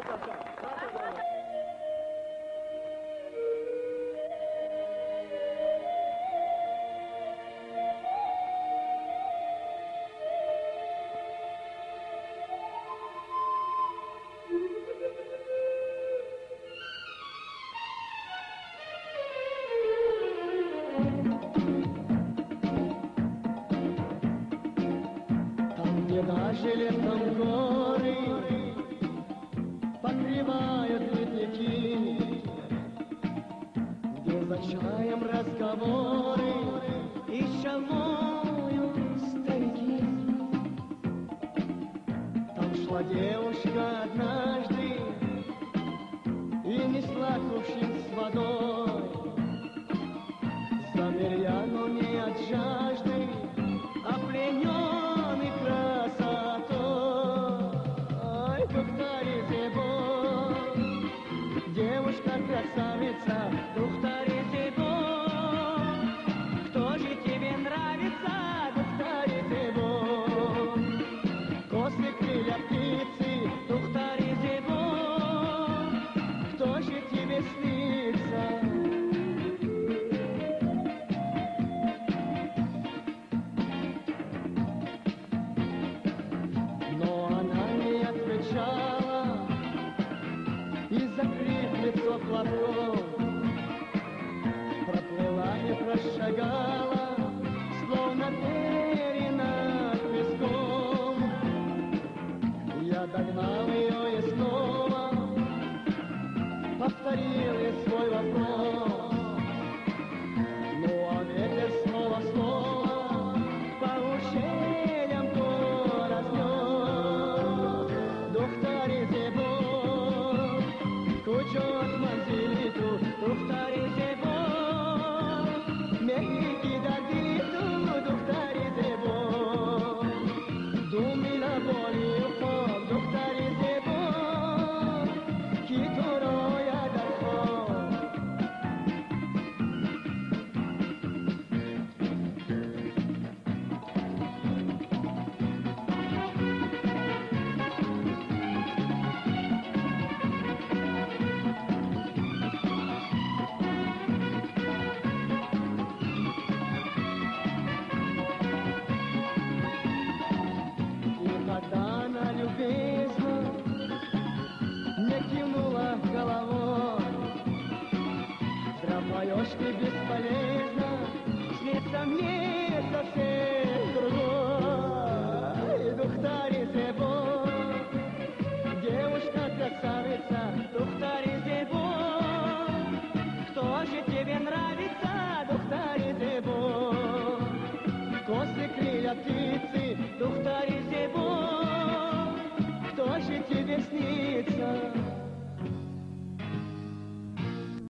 Где даже летом горы покрывают ледники, где за чаем разговоры и шалуют старики. Там шла девушка однажды и несла кувшин с водой. Замер я, но не от жажды, а плененный красотой. Ой, Тухтари Зебо, девушка красавица, Тухтари Зебо, кто же тебе нравится, Тухтари Зебо? Косы крылья птицы, Тухтари Зебо, кто же тебе снится? И закрыв лицо платком, проплыла и прошагала, словно перья над песком. Я догнал ее и снова повторил ей свой вопрос. Ну а ветер снова по ущельям город нес. Тухтари Зебо, Кучот манзилиту, Тухтари Зебо, мехики дадилиту, Тухтари Зебо, думила боли упом, Тухтари Зебо, китороя дархо. Когда она любезно мне кивнула головой, зря поешь ты бесполезно, снится мне совсем другой. Тухтари Зебо, девушка красавица, Тухтари Зебо, кто же тебе нравится, Тухтари Зебо? Косы крылья птицы, Тухтари Зебо, кто же тебе снится?